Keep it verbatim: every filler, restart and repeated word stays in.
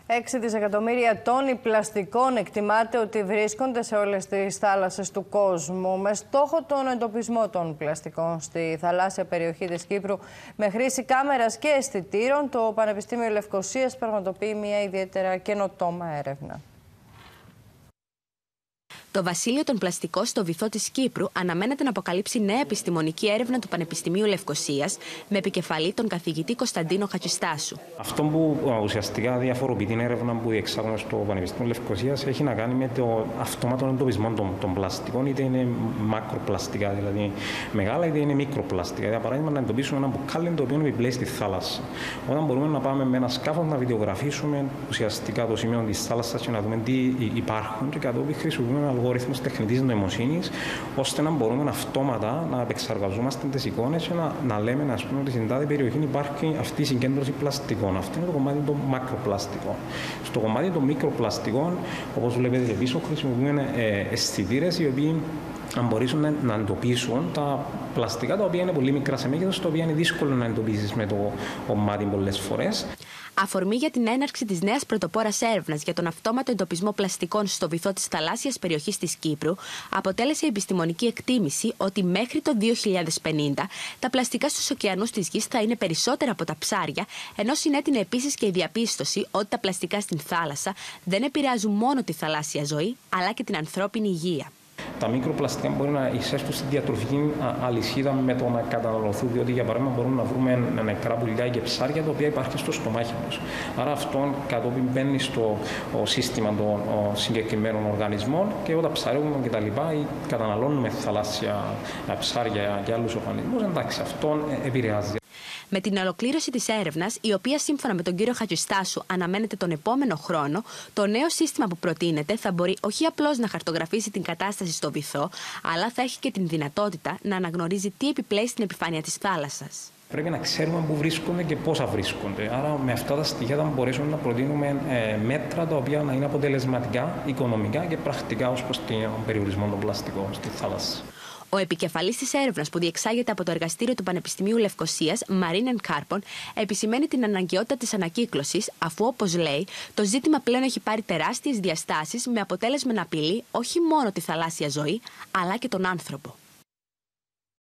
έξι δισεκατομμύρια τόνοι πλαστικών εκτιμάται ότι βρίσκονται σε όλες τις θάλασσες του κόσμου. Με στόχο τον εντοπισμό των πλαστικών στη θαλάσσια περιοχή της Κύπρου με χρήση κάμερας και αισθητήρων, το Πανεπιστήμιο Λευκωσίας πραγματοποιεί μια ιδιαίτερα καινοτόμα έρευνα. Το βασίλειο των πλαστικών στο βυθό της Κύπρου αναμένεται να αποκαλύψει νέα επιστημονική έρευνα του Πανεπιστημίου Λευκωσίας με επικεφαλή τον καθηγητή Κωνσταντίνο Χατζηστάσου. Αυτό που ουσιαστικά διαφοροποιεί την έρευνα που διεξάγουμε στο Πανεπιστήμιο Λευκωσίας έχει να κάνει με το αυτόματο εντοπισμό των, των πλαστικών, είτε είναι μακροπλαστικά, δηλαδή μεγάλα, είτε είναι μικροπλαστικά. Για παράδειγμα, να εντοπίσουμε ένα μπουκάλι το οποίο επιπλέει στη θάλασσα. Όταν μπορούμε να πάμε με ένα σκάφος να βιντεογραφήσουμε ουσιαστικά το σημείο της θάλασσας και να δούμε τι υπάρχουν, και κατόπιν χρησιμοποιούμε αλγόριθμους τεχνητής νοημοσύνης, ώστε να μπορούμε αυτόματα να επεξεργαζόμαστε τις εικόνες και να, να λέμε, ας πούμε, ότι στην τάδε περιοχή υπάρχει αυτή η συγκέντρωση πλαστικών. Αυτό είναι το κομμάτι των μακροπλαστικών. Στο κομμάτι των μικροπλαστικών, όπως βλέπετε και πίσω, χρησιμοποιούμε ε, αισθητήρες οι οποίοι αν μπορέσουν να, να εντοπίσουν τα πλαστικά τα οποία είναι πολύ μικρά σε μέγεθος, τα οποία είναι δύσκολο να εντοπίσεις με το μάτι πολλές φορές. Αφορμή για την έναρξη της νέας πρωτοπόρας έρευνας για τον αυτόματο εντοπισμό πλαστικών στο βυθό της θαλάσσιας περιοχής της Κύπρου αποτέλεσε η επιστημονική εκτίμηση ότι μέχρι το δύο χιλιάδες πενήντα τα πλαστικά στους ωκεανούς της γης θα είναι περισσότερα από τα ψάρια, ενώ συνέτεινε επίσης και η διαπίστωση ότι τα πλαστικά στην θάλασσα δεν επηρεάζουν μόνο τη θαλάσσια ζωή, αλλά και την ανθρώπινη υγεία. Τα μικροπλαστικά μπορεί να εισέλθουν στη διατροφική αλυσίδα με το να καταναλωθούν, διότι για παράδειγμα μπορούμε να βρούμε νεκρά πουλιά και ψάρια τα οποία υπάρχουν στο στομάχι μας. Άρα αυτό κατόπιν μπαίνει στο σύστημα των συγκεκριμένων οργανισμών και όταν ψαρεύουμε κτλ. Ή καταναλώνουμε θαλάσσια ψάρια και άλλους οργανισμούς, εντάξει, αυτό επηρεάζει. Με την ολοκλήρωση της έρευνας, η οποία σύμφωνα με τον κύριο Χατζηστάσου αναμένεται τον επόμενο χρόνο, το νέο σύστημα που προτείνεται θα μπορεί όχι απλώς να χαρτογραφήσει την κατάσταση στο βυθό, αλλά θα έχει και την δυνατότητα να αναγνωρίζει τι επιπλέει στην επιφάνεια της θάλασσας. Πρέπει να ξέρουμε πού βρίσκονται και πόσα βρίσκονται. Άρα, με αυτά τα στοιχεία θα μπορέσουμε να προτείνουμε ε, μέτρα τα οποία να είναι αποτελεσματικά, οικονομικά και πρακτικά ως προς τον περιορισμό των πλαστικών στη θάλασσα. Ο επικεφαλής της έρευνας που διεξάγεται από το εργαστήριο του Πανεπιστημίου Λευκωσίας, Μαρίνεν Κάρπον, επισημαίνει την αναγκαιότητα της ανακύκλωσης, αφού, όπως λέει, το ζήτημα πλέον έχει πάρει τεράστιες διαστάσεις με αποτέλεσμα να απειλεί όχι μόνο τη θαλάσσια ζωή, αλλά και τον άνθρωπο.